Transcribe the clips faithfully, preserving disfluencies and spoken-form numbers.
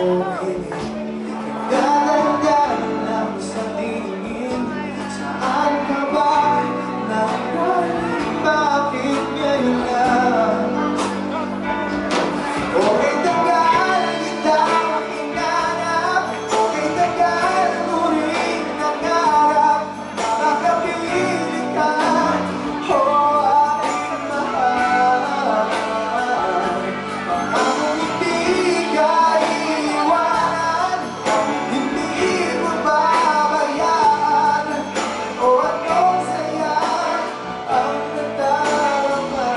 okay. Nagdadandan lang sa tingin. Saan ka ba nanggaling? Bakit ngayon lang? Okay, tagal kita makinanap. Okay, tagal mo rin nangarap. Makakapili ka, oh aking mahal. Ang hindi ka iiwanan, hindi mo babayaan. Oh, anong saya ang nadarama.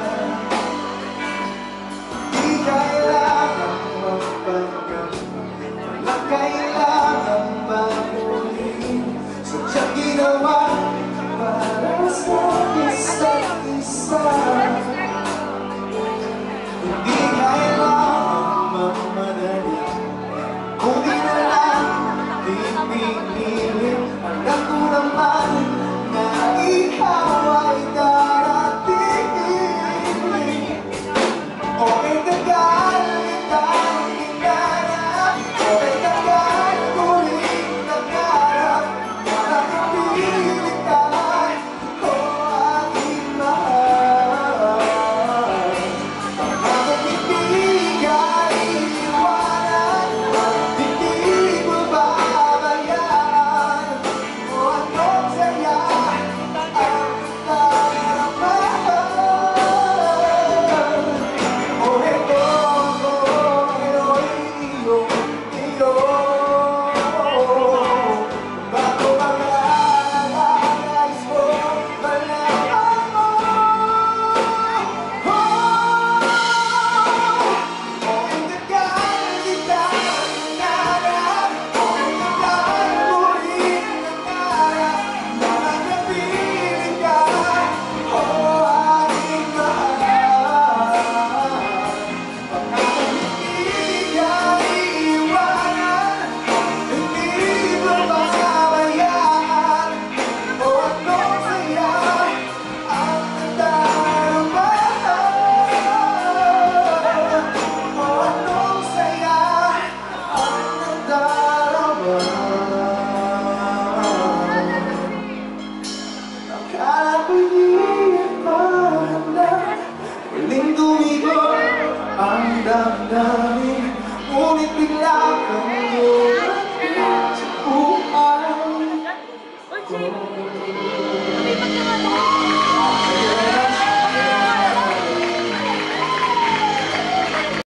Di kailangan magpanggap, walang kailangan magulin. Sadyang ginawa para sa isa't isa. Hindi kailangan magmadali, kung di na lang pipiliin. Alam ko naman na ikaw ay darating. Okay, tagal kitang hinanap. Okay, tagal ko rin nangarap. Makakapili ka, oh aking mahal. Bakit hindi ka iiwanan? Hindi mo babayaan. Oh, anong saya ang nadarama. Oh, ito ako, ako'y iyong iyo. Bago mag-aalis mo, malaman mo. Okay, tagal kita hinanap. Okay, tagal mo rin nangarap. Makakapili ka, oh aking mahal. Pagkat hindi ka iiwanan, hindi mo babayaan. Oh, anong saya ang nadarama. Oh, anong saya ang nadarama. Akala ko'y di pa handa, muling tumigo ang damdamin.